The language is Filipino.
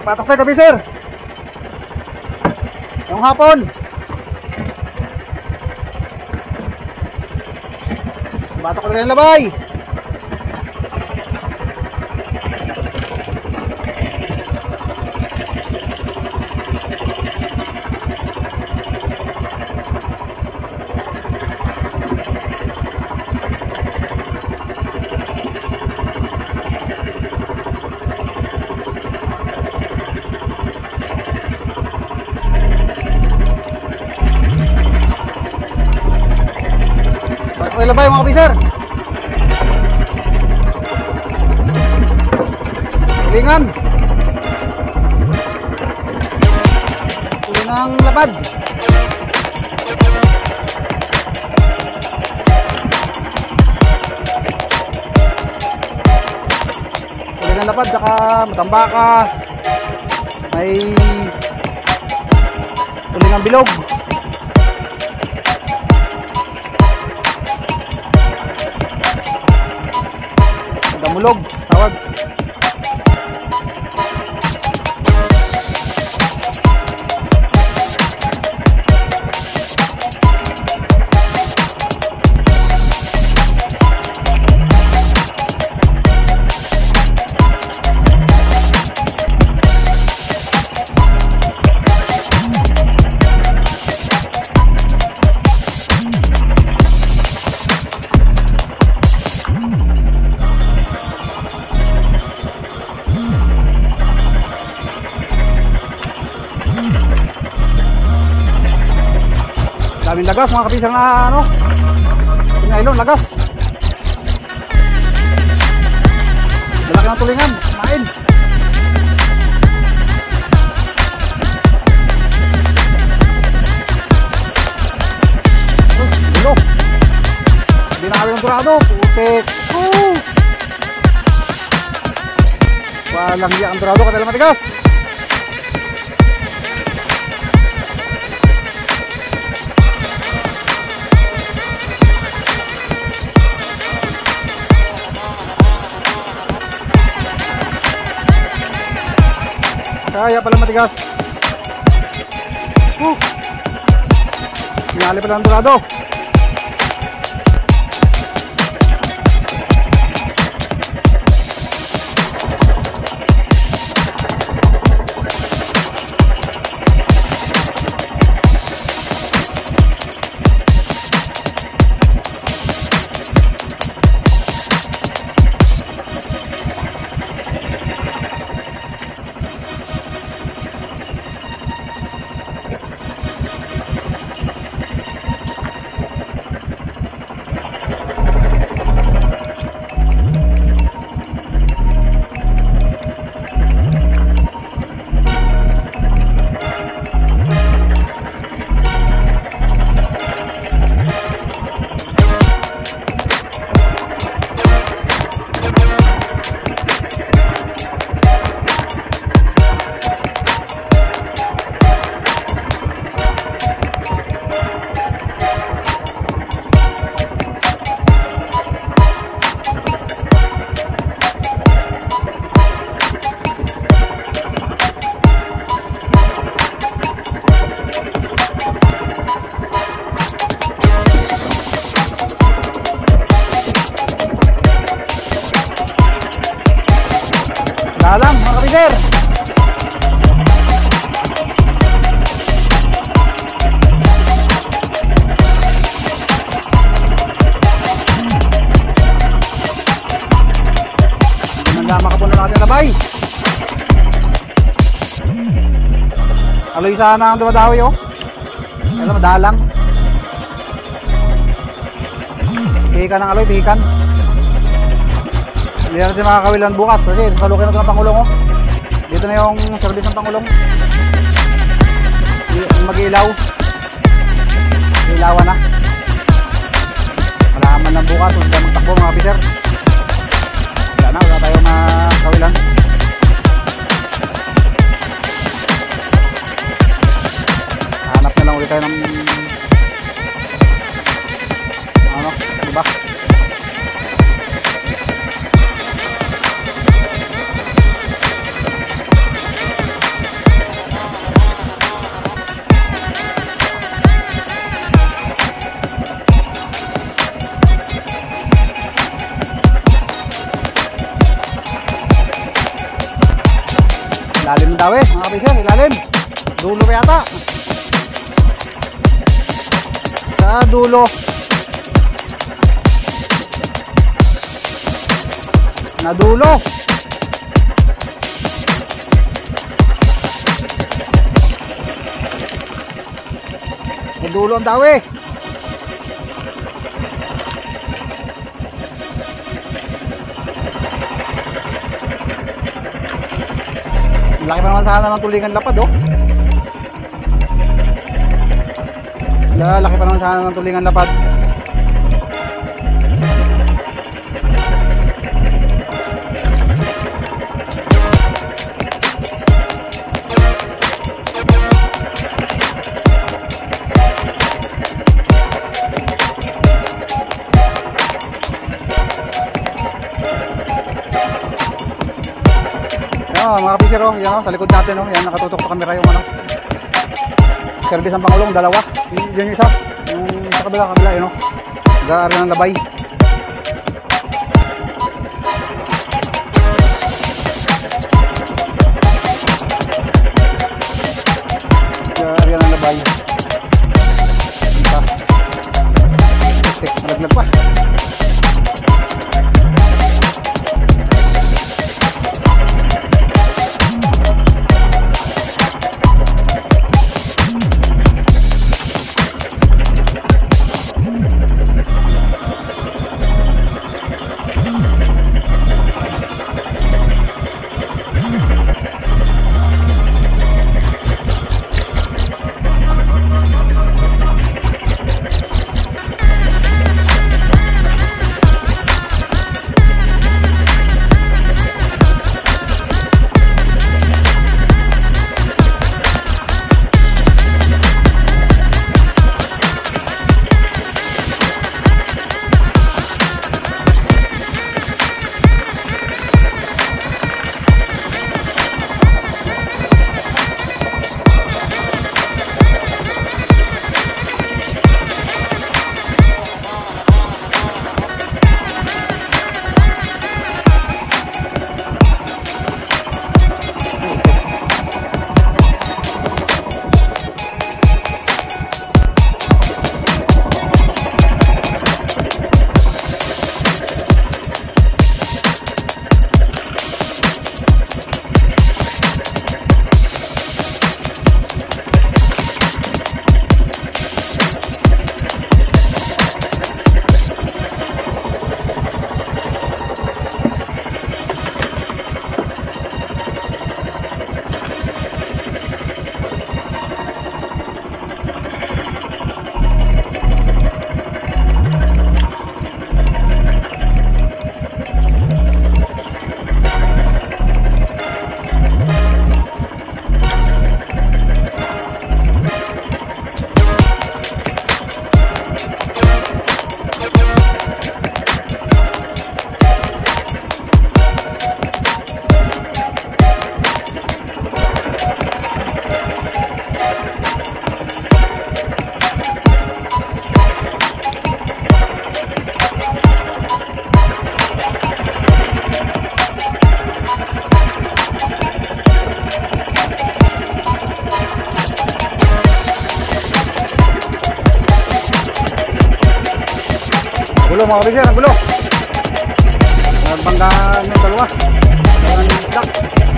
Patok tayo gabi sir. Yung hapon. Patok tayo ng labay. Okay, labay mga kapiser. Tulingan. Tulingang lapad. Tulingang lapad, saka matambaka. May tulingang bilog. Damulog, tawag. Daming lagas mga kapisang na ano, ngayon lagas. Malaki ng tulingan, main. Dulo. Hindi na kami ng durado, putik. Walang hiya ang durado, kadala matigas. Kaya pala matigas. Pinali pala ang durado. Dalam mga kapiser. Nagama ka po na natin labay. Aloy sana ang dumadawi oh. Ano madalang. Pihikan ng aloy, pihikan. Hindi natin makakawilan bukas kasi salukin na ito ng Pangulong oh. Dito na yung service ng Pangulong. Mag-ilaw. Ilawan na. Malaman lang bukas kung saan magtakbo mga kapiser. Wala tayo makawilan. Hanap na lang ulit tayo ng ano, diba? Ilalim ng dawi, mga kapiser, ilalim. Dulo pa yata. Sa dulo. Nadulo. Nadulo ang dawi. Laki pa naman sana ng tulingan lapad, oh. Laki pa naman sana ng tulingan lapad. Mga kapisir, oh, yan, oh, sa likod natin, oh, yan, nakatutok sa camera yung ano, service ng Pangulong, dalawa, yun yung isa, yung sa kabila, yun, oh, nag-aari ng labay. Nag-aari ng labay. Malaglag pa. Gulo, mga kapisir, ang gulo. Nagbanggaan yung dalawa. Dalawang isda.